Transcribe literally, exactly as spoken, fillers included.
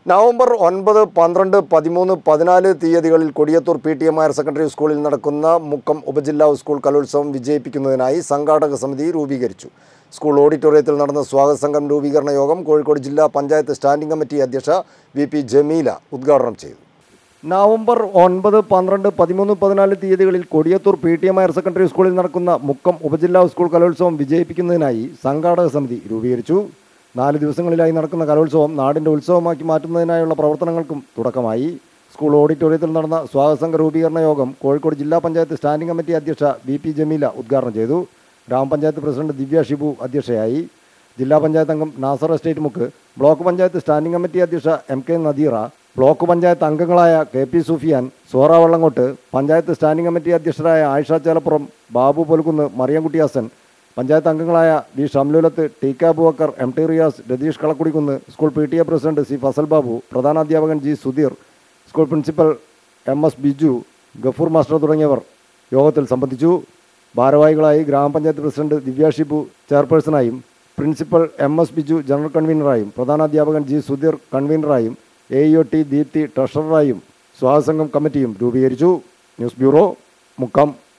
November ഒൻപത് പന്ത്രണ്ട് പതിമൂന്ന് പതിനാല് തീയതികളിൽ Kodiyathur P T M higher secondary സ്കൂളിൽ നടക്കുന്ന മുക്കം ഉപജില്ലാ സ്കൂൾ കലോത്സവം വിജയിപ്പിക്കുന്നതിനായി സംഘാടക സമിതി രൂപീകരിച്ചു. സ്കൂൾ ഓഡിറ്റോറിയത്തിൽ നടന്ന സ്വാഗത സംഘം രൂപീകരണ യോഗം കോഴിക്കോട് ജില്ലാ പഞ്ചായത്ത് സ്റ്റാൻഡിംഗ് കമ്മിറ്റി അധ്യക്ഷ വി പി ജമീല ഉദ്ഘാടനം ചെയ്തു. നവംബർ ഒൻപത് പന്ത്രണ്ട് പതിമൂന്ന് പതിനാല് തീയതികളിൽ Kodiyathur P T M higher secondary സ്കൂളിൽ നടക്കുന്ന മുക്കം ഉപജില്ലാ സ്കൂൾ കലോത്സവം വിജയിപ്പിക്കുന്നതിനായി സംഘാടക സമിതി രൂപീകരിച്ചു. നാല് ദിവസങ്ങളിലായി നടക്കുന്ന കലോത്സവം നാടിൻ്റെ ഉത്സവമാക്കി മാറ്റുന്നതിനായുള്ള പ്രവർത്തനങ്ങൾക്കും തുടക്കമായി. സ്കൂൾ ഓഡിറ്റോറിയത്തിൽ നടന്ന സ്വാഗത സംഘ രൂപീകരണ യോഗം കോഴിക്കോട് ജില്ലാ പഞ്ചായത്ത് സ്റ്റാൻഡിംഗ് കമ്മിറ്റി അധ്യക്ഷ വി പി ജമീല ഉദ്ഘാടനം ചെയ്തു. ഗ്രാമപഞ്ചായത്ത് പ്രസിഡന്റ് ദിവ്യ ഷിബു അധ്യക്ഷയായി. ജില്ലാ പഞ്ചായത്ത് അംഗം Nasar estate Mukku, block panchayat standing committee അധ്യക്ഷ M K Nadeera, block panchayat അംഗങ്ങളായ K P Sufiyan, Sora Vallangott, panchayat standing committee അധ്യക്ഷരായ ആയിഷ ചേലപ്പുറം, ബാബു പൊലുക്കുന്ന്, മറിയംകുട്ടി ഹസൻ, പഞ്ചായത്ത് അംഗങ്ങളായ V Shamlulath, T K Aboobacker, M T Riyas, Ratheesh Kalakkudikkunnu, school P T A president C Fasal Babu, പ്രധാനാധ്യാപകൻ G Sudheer, school principal M S Biju, Gafoor master തുടങ്ങിയവർ യോഗത്തിൽ സംബന്ധിച്ചു. ഭാരവാഹികളായി ഗ്രാമപഞ്ചായത്ത് പ്രസിഡന്റ് ദിവ്യ ഷിബു ചെയർപേഴ്സണായും, principal M S Biju general കൺവീനറായും, പ്രധാനാധ്യാപകൻ ജി സുധീർ കൺവീനറായും, A E O T Deepthi ട്രഷററായും സ്വാഗത സംഘം കമ്മിറ്റിയും രൂപീകരിച്ചു. News bureau, Mukkam.